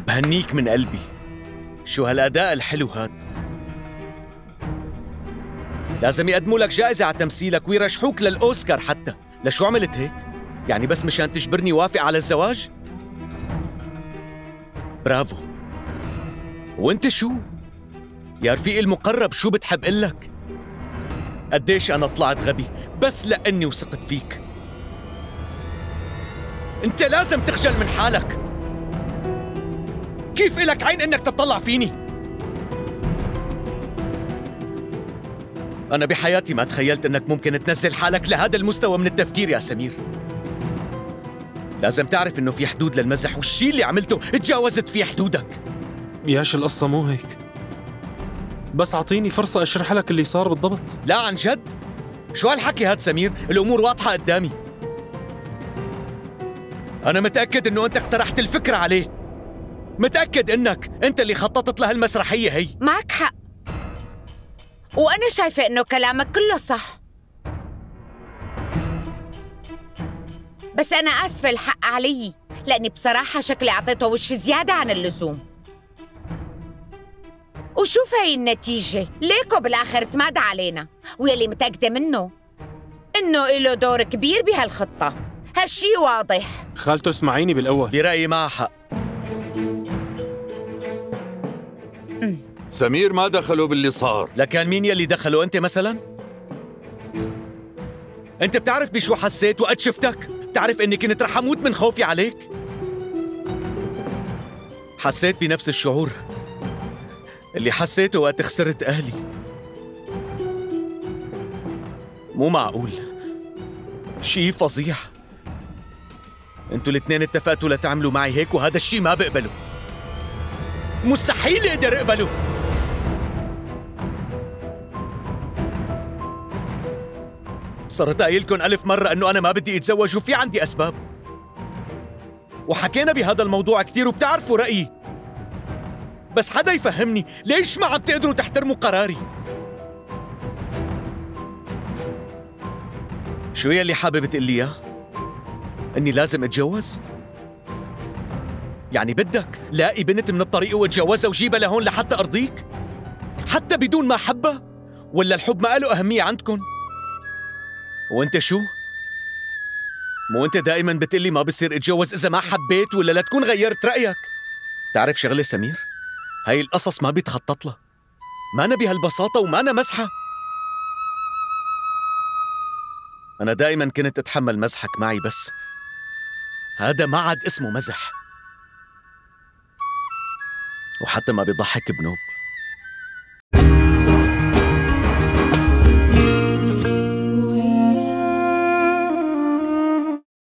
بهنيك من قلبي. شو هالأداء الحلو هاد؟ لازم يقدموا لك جائزة على تمثيلك ويرشحوك للأوسكار حتى. لشو عملت هيك؟ يعني بس مشان تجبرني وافق على الزواج؟ برافو. وانت شو؟ يا رفيقي المقرب، شو بتحب قلك؟ قديش أنا طلعت غبي بس لأني وثقت فيك. انت لازم تخجل من حالك. كيف إلك عين إنك تطلع فيني؟ أنا بحياتي ما تخيلت إنك ممكن تنزل حالك لهذا المستوى من التفكير يا سمير. لازم تعرف إنه في حدود للمزح، والشي اللي عملته تجاوزت فيه حدودك. ياش القصة مو هيك، بس أعطيني فرصة أشرح لك اللي صار بالضبط. لا عن جد؟ شو هالحكي هاد سمير؟ الأمور واضحة قدامي. أنا متأكد إنه أنت اقترحت الفكرة عليه. متأكد إنك أنت اللي خططت لهالمسرحية هي. معك حق، وأنا شايفة إنه كلامك كله صح، بس أنا آسفة الحق علي، لأني بصراحة شكلي أعطيته وش زيادة عن اللزوم. وشوف هاي النتيجة، ليكو بالآخر تمادى علينا، ويلي متأكدة منه إنه إله دور كبير بهالخطة. هالشي واضح. خالته اسمعيني بالأول. برأيي معها حق. سمير ما دخلوا باللي صار. لكان مين يلي دخله؟ أنت مثلاً؟ أنت بتعرف بشو حسيت وقت شفتك؟ بتعرف إني كنت رح أموت من خوفي عليك؟ حسيت بنفس الشعور اللي حسيته وقت خسرت أهلي. مو معقول، شي فظيع. انتوا الاثنين اتفقتوا لتعملوا معي هيك، وهذا الشي ما بقبله. مستحيل اقدر اقبله. صرت قايلكن 1000 مرة انه انا ما بدي اتزوج وفي عندي اسباب، وحكينا بهذا الموضوع كثير وبتعرفوا رأيي، بس حدا يفهمني ليش ما عم تقدروا تحترموا قراري؟ شو يلي حابب تقلي اياه؟ اني لازم اتجوز؟ يعني بدك لاقي بنت من الطريق واتجوزها وجيبها لهون لحتى ارضيك؟ حتى بدون ما احبها؟ ولا الحب ما له اهمية عندكن؟ وانت شو؟ مو انت دائما بتقلي ما بصير اتجوز اذا ما حبيت ولا لا تكون غيرت رأيك؟ تعرف شغلة سمير؟ هاي القصص ما بيتخطط لها، ما أنا بهالبساطة وما أنا مزحة. أنا دائما كنت أتحمل مزحك معي، بس هذا ما عاد اسمه مزح، وحتى ما بيضحك بنوب.